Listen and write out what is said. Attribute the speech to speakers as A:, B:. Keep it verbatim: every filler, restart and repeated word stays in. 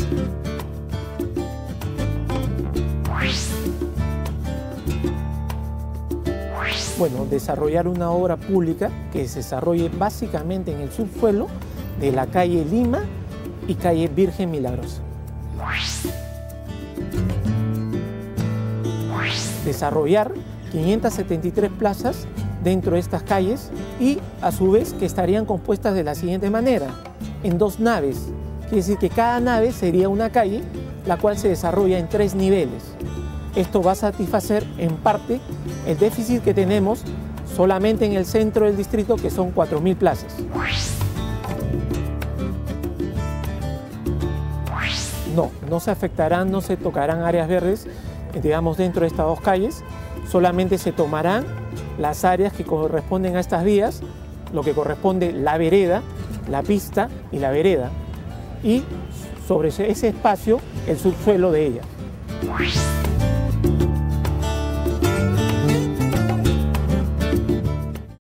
A: Bueno, desarrollar una obra pública que se desarrolle básicamente en el subsuelo de la calle Lima y calle Virgen Milagrosa. Desarrollar quinientas setenta y tres plazas dentro de estas calles y a su vez que estarían compuestas de la siguiente manera, en dos naves. Quiere decir que cada nave sería una calle, la cual se desarrolla en tres niveles. Esto va a satisfacer en parte el déficit que tenemos solamente en el centro del distrito, que son cuatro mil plazas. No, no se afectarán, no se tocarán áreas verdes, digamos, dentro de estas dos calles. Solamente se tomarán las áreas que corresponden a estas vías, lo que corresponde la vereda, la pista y la vereda, y sobre ese espacio el subsuelo de ellas.